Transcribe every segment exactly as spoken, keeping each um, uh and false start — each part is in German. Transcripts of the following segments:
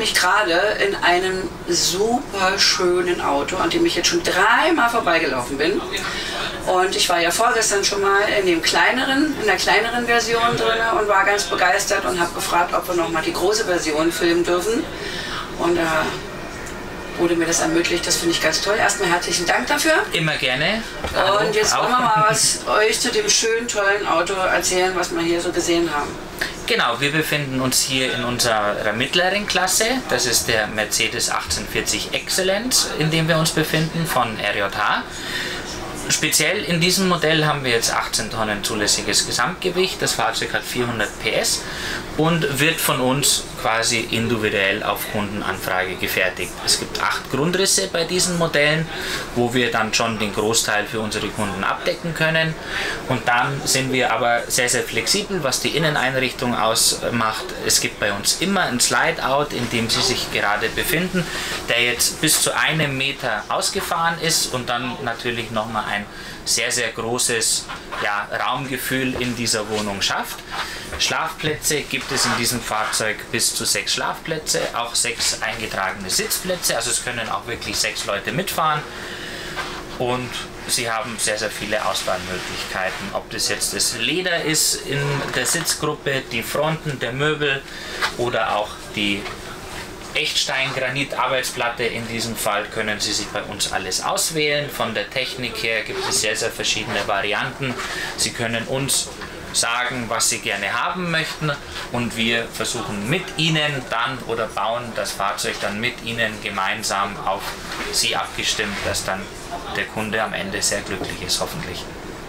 nämlich gerade in einem super schönen Auto, an dem ich jetzt schon dreimal vorbeigelaufen bin. Und ich war ja vorgestern schon mal in dem kleineren, in der kleineren Version drin und war ganz begeistert und habe gefragt, ob wir noch mal die große Version filmen dürfen. Und da äh, wurde mir das ermöglicht. Das finde ich ganz toll. Erstmal herzlichen Dank dafür. Immer gerne. Hallo. Und jetzt wollen wir mal was euch zu dem schönen, tollen Auto erzählen, was wir hier so gesehen haben. Genau, wir befinden uns hier in unserer mittleren Klasse. Das ist der Mercedes achtzehnhundertvierzig Excellence, in dem wir uns befinden, von R J H. Speziell in diesem Modell haben wir jetzt achtzehn Tonnen zulässiges Gesamtgewicht. Das Fahrzeug hat vierhundert P S und wird von uns quasi individuell auf Kundenanfrage gefertigt. Es gibt acht Grundrisse bei diesen Modellen, wo wir dann schon den Großteil für unsere Kunden abdecken können. Und dann sind wir aber sehr, sehr flexibel, was die Inneneinrichtung ausmacht. Es gibt bei uns immer ein Slide-Out, in dem Sie sich gerade befinden, der jetzt bis zu einem Meter ausgefahren ist und dann natürlich nochmal ein sehr, sehr großes ja, Raumgefühl in dieser Wohnung schafft. Schlafplätze gibt es in diesem Fahrzeug bis zu sechs Schlafplätze, auch sechs eingetragene Sitzplätze, also es können auch wirklich sechs Leute mitfahren und Sie haben sehr, sehr viele Auswahlmöglichkeiten, ob das jetzt das Leder ist in der Sitzgruppe, die Fronten der Möbel oder auch die Echtstein-Granit-Arbeitsplatte. In diesem Fall können Sie sich bei uns alles auswählen. Von der Technik her gibt es sehr, sehr verschiedene Varianten. Sie können uns sagen, was Sie gerne haben möchten und wir versuchen mit Ihnen dann oder bauen das Fahrzeug dann mit Ihnen gemeinsam auf Sie abgestimmt, dass dann der Kunde am Ende sehr glücklich ist, hoffentlich.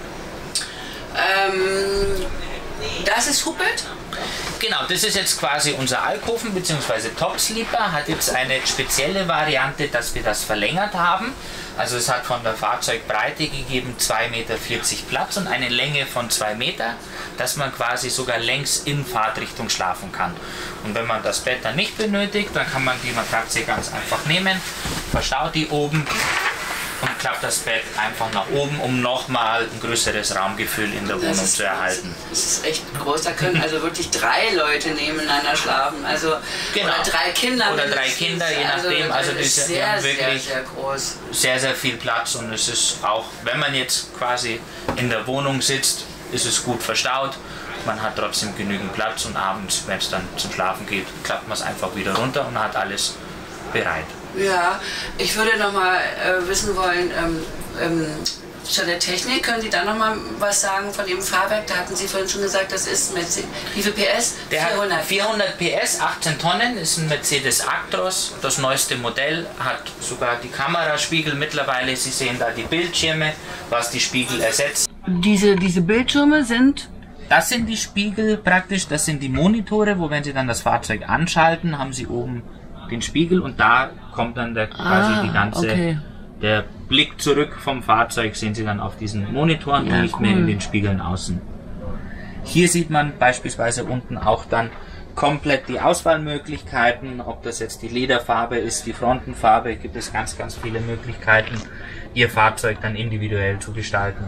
Ähm, das ist Huppelt? Genau, das ist jetzt quasi unser Alkoven bzw. Top-Sleeper, hat jetzt eine spezielle Variante, dass wir das verlängert haben. Also es hat von der Fahrzeugbreite gegeben zwei Meter vierzig Platz und eine Länge von zwei Meter, dass man quasi sogar längs in Fahrtrichtung schlafen kann. Und wenn man das Bett dann nicht benötigt, dann kann man die Matratze ganz einfach nehmen, verstaut die oben und klappt das Bett einfach nach oben, um nochmal ein größeres Raumgefühl in der Wohnung ist, zu erhalten. Das ist echt groß, da können also wirklich drei Leute nebeneinander schlafen, also genau. Oder drei Kinder. Oder drei Kinder, je nachdem. Also, also ist die sehr, haben wirklich sehr, sehr groß. Sehr, sehr viel Platz und es ist auch, wenn man jetzt quasi in der Wohnung sitzt, ist es gut verstaut. Man hat trotzdem genügend Platz und abends, wenn es dann zum Schlafen geht, klappt man es einfach wieder runter und hat alles bereit. Ja, ich würde noch mal äh, wissen wollen, ähm, ähm, zu der Technik, können Sie da noch mal was sagen von dem Fahrwerk? Da hatten Sie vorhin schon gesagt, das ist Mercedes. Wie viel P S? Der vierhundert. Hat vierhundert P S, achtzehn Tonnen, ist ein Mercedes Actros. Das neueste Modell hat sogar die Kameraspiegel mittlerweile. Sie sehen da die Bildschirme, was die Spiegel ersetzt. Diese, diese Bildschirme sind? Das sind die Spiegel praktisch, das sind die Monitore, wo wenn Sie dann das Fahrzeug anschalten, haben Sie oben den Spiegel und da kommt dann der, quasi ah, die ganze, okay. der Blick zurück vom Fahrzeug, sehen Sie dann auf diesen Monitoren ja, und nicht cool. mehr in den Spiegeln außen. Hier sieht man beispielsweise unten auch dann komplett die Auswahlmöglichkeiten, ob das jetzt die Lederfarbe ist, die Frontenfarbe, gibt es ganz, ganz viele Möglichkeiten, Ihr Fahrzeug dann individuell zu gestalten.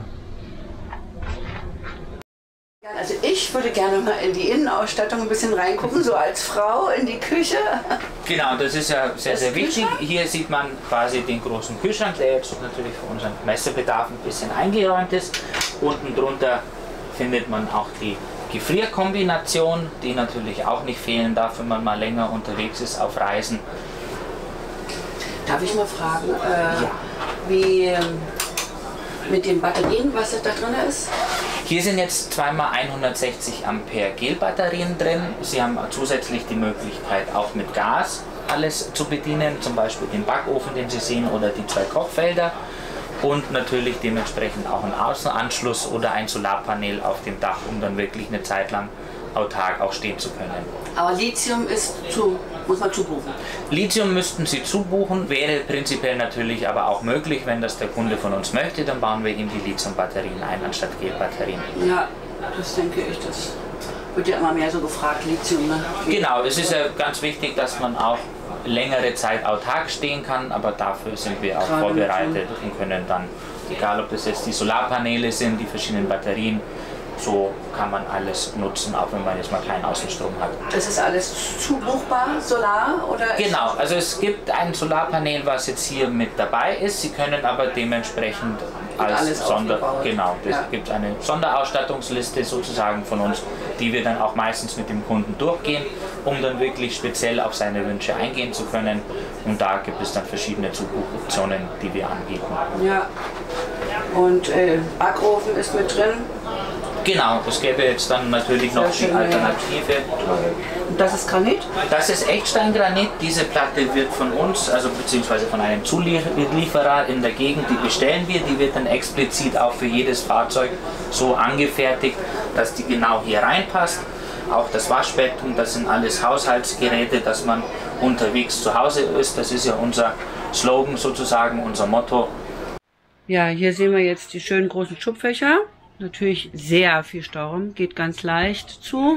Also ich würde gerne mal in die Innenausstattung ein bisschen reingucken, so als Frau in die Küche. Genau, das ist ja sehr, sehr wichtig. Hier sieht man quasi den großen Kühlschrank, der jetzt natürlich für unseren Messebedarf ein bisschen eingeräumt ist. Unten drunter findet man auch die Gefrierkombination, die natürlich auch nicht fehlen darf, wenn man mal länger unterwegs ist auf Reisen. Darf ich mal fragen, äh, ja. wie mit den Batterien, was da drin ist? Hier sind jetzt zweimal hundertsechzig Ampere Gelbatterien drin. Sie haben zusätzlich die Möglichkeit auch mit Gas alles zu bedienen, zum Beispiel den Backofen, den Sie sehen, oder die zwei Kochfelder und natürlich dementsprechend auch einen Außenanschluss oder ein Solarpanel auf dem Dach, um dann wirklich eine Zeit lang autark auch stehen zu können. Aber Lithium ist zu, muss man zubuchen? Lithium müssten Sie zubuchen, wäre prinzipiell natürlich aber auch möglich, wenn das der Kunde von uns möchte, dann bauen wir ihm die Lithium-Batterien ein anstatt Gelbatterien. Ja, das denke ich, das wird ja immer mehr so gefragt, Lithium. Ne? Genau, es ist ja ganz wichtig, dass man auch längere Zeit autark stehen kann, aber dafür sind wir auch Gerade vorbereitet und können dann, egal ob das jetzt die Solarpaneele sind, die verschiedenen Batterien, so kann man alles nutzen, auch wenn man jetzt mal keinen Außenstrom hat. Das ist alles zubuchbar, Solar? Oder genau, also es gibt ein Solarpanel, was jetzt hier mit dabei ist. Sie können aber dementsprechend als Sonder... Genau, es ja. gibt eine Sonderausstattungsliste sozusagen von uns, die wir dann auch meistens mit dem Kunden durchgehen, um dann wirklich speziell auf seine Wünsche eingehen zu können. Und da gibt es dann verschiedene Zubuchoptionen, die wir anbieten. Ja. Und äh, Backofen ist mit drin? Genau, es gäbe jetzt dann natürlich noch die Alternative. Und das ist Granit? Das ist Echtsteingranit. Diese Platte wird von uns, also beziehungsweise von einem Zulieferer in der Gegend, die bestellen wir. Die wird dann explizit auch für jedes Fahrzeug so angefertigt, dass die genau hier reinpasst. Auch das Waschbett, und das sind alles Haushaltsgeräte, dass man unterwegs zu Hause ist. Das ist ja unser Slogan sozusagen, unser Motto. Ja, hier sehen wir jetzt die schönen großen Schubfächer. Natürlich sehr viel Stauraum, geht ganz leicht zu.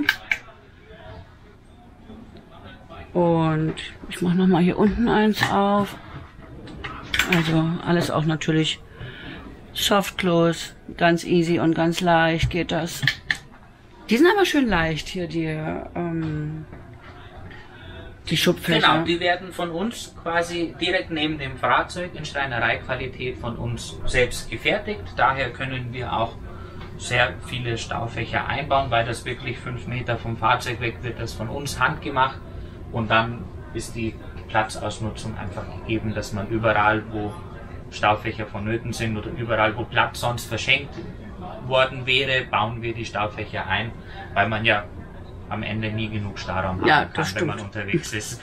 Und ich mache nochmal hier unten eins auf. Also alles auch natürlich Soft Close, ganz easy und ganz leicht geht das. Die sind aber schön leicht hier, die, ähm, die Schubfächer. Genau, die werden von uns quasi direkt neben dem Fahrzeug in Schreinereiqualität von uns selbst gefertigt. Daher können wir auch sehr viele Staufächer einbauen, weil das wirklich fünf Meter vom Fahrzeug weg wird, das von uns handgemacht, und dann ist die Platzausnutzung einfach gegeben, dass man überall, wo Staufächer vonnöten sind oder überall, wo Platz sonst verschenkt worden wäre, bauen wir die Staufächer ein, weil man ja am Ende nie genug Stauraum haben ja, kann, stimmt. wenn man unterwegs ist.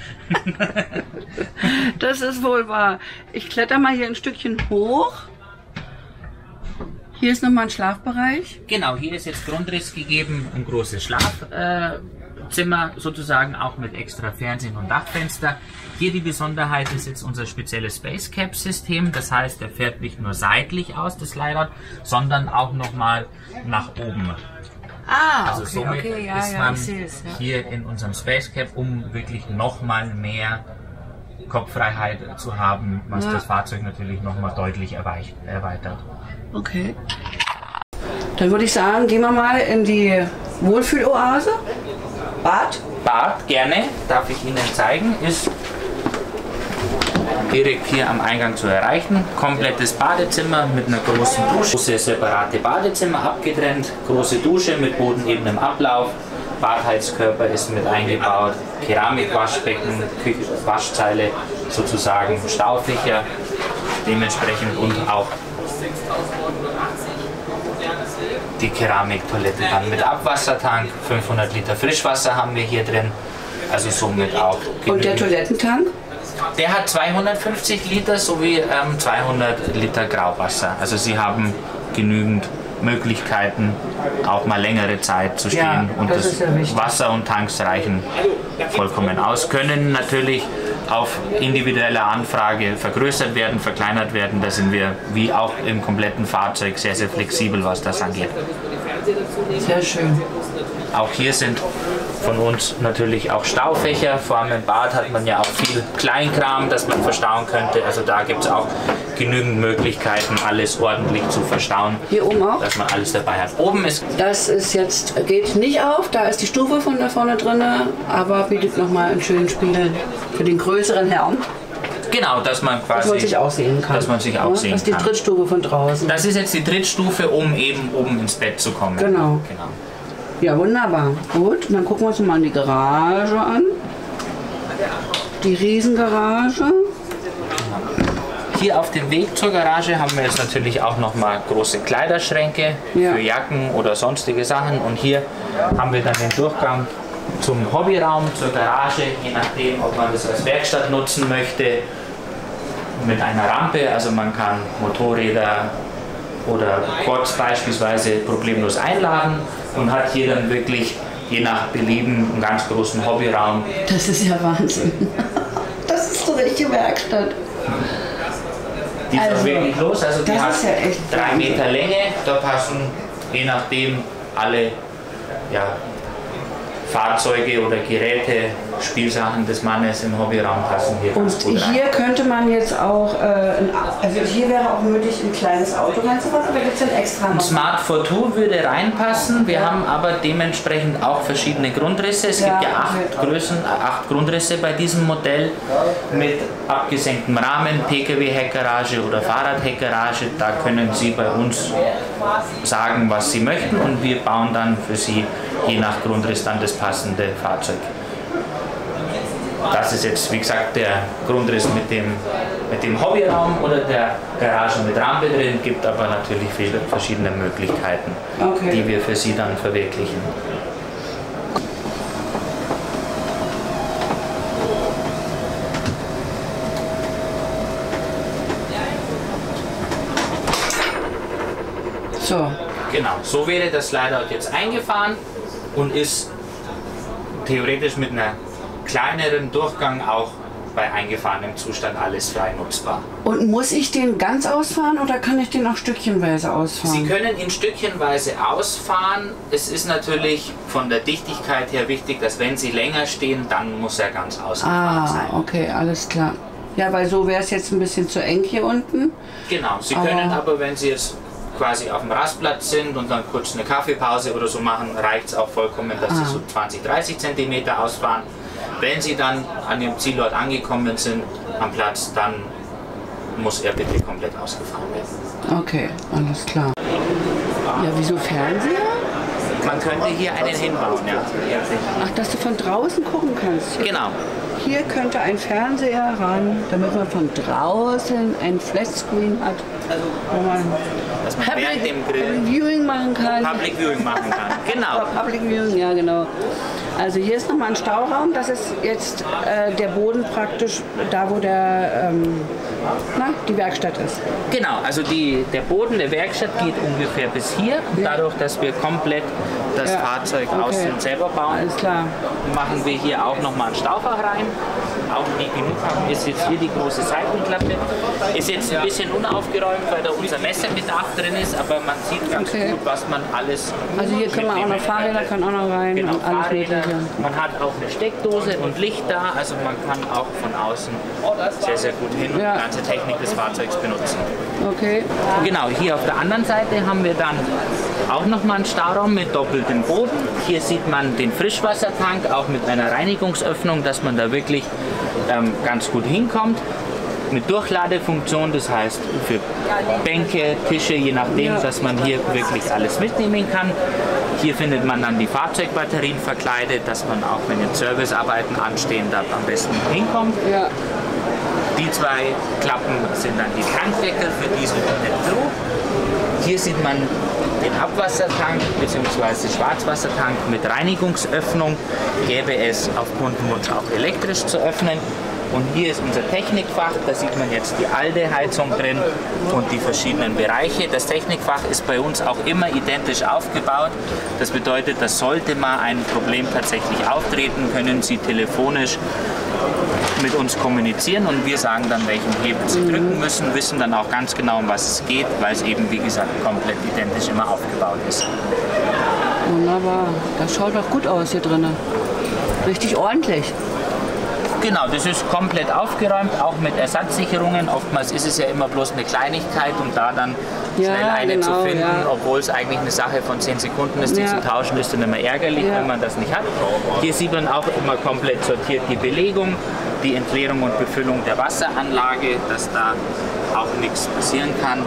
Das ist wohl wahr. Ich kletter mal hier ein Stückchen hoch. Hier ist nochmal ein Schlafbereich. Genau, hier ist jetzt Grundriss gegeben, ein großes Schlafzimmer sozusagen, auch mit extra Fernsehen und Dachfenster. Hier die Besonderheit ist jetzt unser spezielles Spacecap-System. Das heißt, er fährt nicht nur seitlich aus, das Leihrad, sondern auch nochmal nach oben. Ah, also okay, somit okay, ja, ist ja, man ich sehe es, ja. hier in unserem Spacecap, um wirklich nochmal mehr Kopffreiheit zu haben, was ja. das Fahrzeug natürlich nochmal deutlich erweitert. Okay. Dann würde ich sagen, gehen wir mal in die Wohlfühloase. Bad? Bad, gerne. Darf ich Ihnen zeigen. Ist direkt hier am Eingang zu erreichen. Komplettes Badezimmer mit einer großen Dusche. Große separate Badezimmer abgetrennt. Große Dusche mit bodenebenem Ablauf. Badheizkörper ist mit eingebaut. Keramikwaschbecken, Waschzeile sozusagen, Staufächer dementsprechend und auch die Keramiktoilette dann mit Abwassertank. fünfhundert Liter Frischwasser haben wir hier drin. Also somit auch genügend. Und der Toilettentank? Der hat zweihundertfünfzig Liter sowie ähm, zweihundert Liter Grauwasser. Also Sie haben genügend Möglichkeiten, auch mal längere Zeit zu stehen. Ja, und das das ist ja wichtig. Wasser und Tanks reichen vollkommen aus. Können natürlich auf individuelle Anfrage vergrößert werden, verkleinert werden. Da sind wir, wie auch im kompletten Fahrzeug, sehr, sehr flexibel, was das angeht. Sehr schön. Auch hier sind von uns natürlich auch Staufächer. Vor allem im Bad hat man ja auch viel Kleinkram, das man verstauen könnte. Also da gibt es auch genügend Möglichkeiten, alles ordentlich zu verstauen. Hier oben auch? Dass man alles dabei hat. Oben ist... Das ist jetzt, geht nicht auf, da ist die Stufe von da vorne drin, aber bietet nochmal einen schönen Spiegel für den größeren Herrn. Genau, dass man quasi... Dass man sich auch sehen kann. Dass man sich auch ja, sehen das ist die kann. Drittstufe von draußen. Das ist jetzt die Drittstufe, um eben oben ins Bett zu kommen. Genau. genau. Ja, wunderbar. Gut, und dann gucken wir uns mal die Garage an. Die Riesengarage. Hier auf dem Weg zur Garage haben wir jetzt natürlich auch noch mal große Kleiderschränke ja. für Jacken oder sonstige Sachen. Und hier haben wir dann den Durchgang zum Hobbyraum, zur Garage, je nachdem, ob man das als Werkstatt nutzen möchte, mit einer Rampe. Also man kann Motorräder oder Quads beispielsweise problemlos einladen und hat hier dann wirklich je nach Belieben einen ganz großen Hobbyraum. Das ist ja Wahnsinn. Das ist so eine richtige Werkstatt. Die ist also, auch wirklich los, also die hat ja drei Meter Länge, da passen je nachdem alle ja, Fahrzeuge oder Geräte, Spielsachen des Mannes im Hobbyraum passen hier Und ganz gut rein. hier könnte man jetzt auch, äh, ein, also hier wäre auch möglich, ein kleines Auto reinzufahren, oder gibt es ein extra noch? Ein Smart vier zwei würde reinpassen, wir ja. haben aber dementsprechend auch verschiedene Grundrisse. Es ja, gibt ja acht, okay. Größen, acht Grundrisse bei diesem Modell mit abgesenktem Rahmen, P K W-Heckgarage oder Fahrrad-Heckgarage. Da können Sie bei uns sagen, was Sie möchten, und wir bauen dann für Sie je nach Grundriss dann das passende Fahrzeug. Das ist jetzt, wie gesagt, der Grundriss mit dem, mit dem Hobbyraum oder der Garage mit Rampe drin, gibt aber natürlich viele verschiedene Möglichkeiten, okay. die wir für Sie dann verwirklichen. So. Genau, so wäre das Slideout jetzt eingefahren und ist theoretisch mit einer kleineren Durchgang auch bei eingefahrenem Zustand alles frei nutzbar. Und muss ich den ganz ausfahren oder kann ich den auch stückchenweise ausfahren? Sie können ihn stückchenweise ausfahren. Es ist natürlich von der Dichtigkeit her wichtig, dass wenn Sie länger stehen, dann muss er ganz ausgefahren ah, sein. Ah, okay, alles klar. Ja, weil so wäre es jetzt ein bisschen zu eng hier unten. Genau, Sie aber können aber, wenn Sie jetzt quasi auf dem Rastplatz sind und dann kurz eine Kaffeepause oder so machen, reicht es auch vollkommen, dass ah. Sie so zwanzig, dreißig Zentimeter ausfahren. Wenn Sie dann an Ihrem Zielort angekommen sind, am Platz, dann muss er bitte komplett ausgefahren werden. Okay, alles klar. Ja, wieso Fernseher? Man könnte hier einen hinbauen, ja. Ach, dass du von draußen gucken kannst. Genau. Hier könnte ein Fernseher ran, damit man von draußen ein Flatscreen hat, wo man, dass man Public, während dem Grill Public Viewing machen kann. Public Viewing machen kann, genau. Public Viewing, ja genau. Also hier ist nochmal ein Stauraum, das ist jetzt äh, der Boden praktisch da, wo der, ähm, na, die Werkstatt ist. Genau, also die, der Boden der Werkstatt geht ungefähr bis hier. Ja. Dadurch, dass wir komplett das ja. Fahrzeug okay. außen selber bauen, alles klar. machen wir hier auch nochmal ein Staufach rein. Auch die genug haben, ist jetzt hier die große Seitenklappe. Ist jetzt ein bisschen unaufgeräumt, weil da unser Messerbedarf drin ist, aber man sieht ganz okay. gut, was man alles. Also hier können wir auch noch Fahrräder, können auch noch rein. Genau, und alles Fahrräder. Man hat auch eine Steckdose und Licht da, also man kann auch von außen sehr, sehr gut hin ja. die ganze Technik des Fahrzeugs benutzen. Okay. Genau, hier auf der anderen Seite haben wir dann auch nochmal einen Stauraum mit doppeltem Boden. Hier sieht man den Frischwassertank, auch mit einer Reinigungsöffnung, dass man da wirklich ähm, ganz gut hinkommt. Mit Durchladefunktion, das heißt für Bänke, Tische, je nachdem, ja. dass man hier wirklich alles mitnehmen kann. Hier findet man dann die Fahrzeugbatterien verkleidet, dass man auch, wenn jetzt Servicearbeiten anstehen, da am besten hinkommt. Ja. Die zwei Klappen sind dann die Tankdeckel für Diesel und Elektro. Hier sieht man den Abwassertank bzw. Schwarzwassertank mit Reinigungsöffnung. Gäbe es auf Kundenwunsch auch elektrisch zu öffnen. Und hier ist unser Technikfach, da sieht man jetzt die alte Heizung drin und die verschiedenen Bereiche. Das Technikfach ist bei uns auch immer identisch aufgebaut. Das bedeutet, dass sollte mal ein Problem tatsächlich auftreten, können Sie telefonisch mit uns kommunizieren und wir sagen dann, welchen Hebel Sie drücken müssen, wissen dann auch ganz genau, um was es geht, weil es eben, wie gesagt, komplett identisch immer aufgebaut ist. Wunderbar, das schaut doch gut aus hier drinnen. Richtig ordentlich. Genau, das ist komplett aufgeräumt, auch mit Ersatzsicherungen. Oftmals ist es ja immer bloß eine Kleinigkeit, um da dann ja, schnell eine genau, zu finden, ja. obwohl es eigentlich eine Sache von zehn Sekunden ist, die ja. zu tauschen ist dann immer ärgerlich, ja. wenn man das nicht hat. Hier sieht man auch immer komplett sortiert die Belegung, die Entleerung und Befüllung der Wasseranlage, dass da auch nichts passieren kann.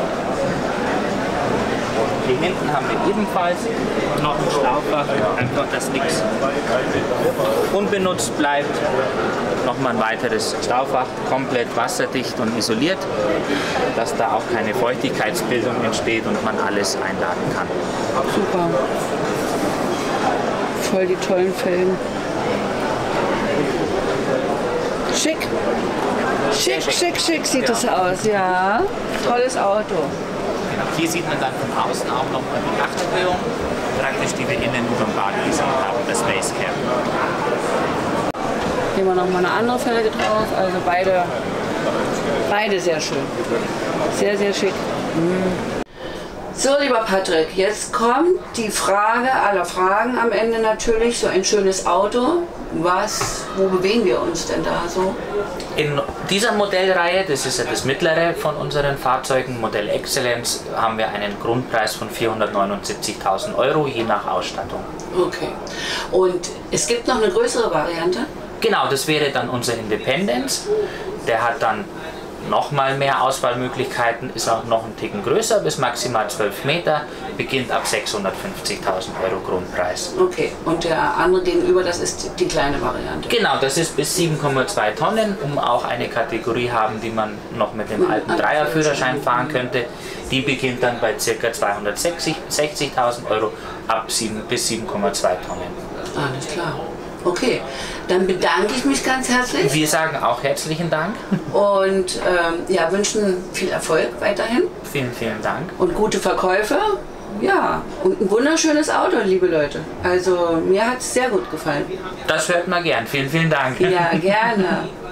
Hier hinten haben wir ebenfalls noch ein Schlauchfach, einfach dass nichts unbenutzt bleibt. Nochmal ein weiteres Staufach, komplett wasserdicht und isoliert, dass da auch keine Feuchtigkeitsbildung entsteht und man alles einladen kann. Super. Voll die tollen Felgen. Schick. Schick, schick, schick sieht das aus, ja. Tolles Auto. Hier sieht man dann von außen auch nochmal die Dachterhöhung, praktisch die wir innen über dem Wagen gesehen haben, das Basecamp. Hier haben wir nochmal eine andere Felge drauf, also beide, beide sehr schön. Sehr, sehr schick. Mhm. So, lieber Patrick, jetzt kommt die Frage aller Fragen am Ende natürlich, so ein schönes Auto. was, wo bewegen wir uns denn da so? In dieser Modellreihe, das ist ja das mittlere von unseren Fahrzeugen, Modell Excellence, haben wir einen Grundpreis von vierhundertneunundsiebzigtausend Euro, je nach Ausstattung. Okay. Und es gibt noch eine größere Variante? Genau, das wäre dann unser Independence. Der hat dann nochmal mehr Auswahlmöglichkeiten, ist auch noch einen Ticken größer, bis maximal zwölf Meter, beginnt ab sechshundertfünfzigtausend Euro Grundpreis. Okay, und der andere gegenüber, das ist die kleine Variante? Genau, das ist bis sieben Komma zwei Tonnen, um auch eine Kategorie haben, die man noch mit dem alten Dreierführerschein fahren könnte. Die beginnt dann bei ca. zweihundertsechzigtausend Euro ab sieben bis sieben Komma zwei Tonnen. Alles klar. Okay, dann bedanke ich mich ganz herzlich. Wir sagen auch herzlichen Dank. Und ähm, ja, wünschen viel Erfolg weiterhin. Vielen, vielen Dank. Und gute Verkäufe. Ja, und ein wunderschönes Auto, liebe Leute. Also mir hat es sehr gut gefallen. Das hört man gern. Vielen, vielen Dank. Ja, gerne.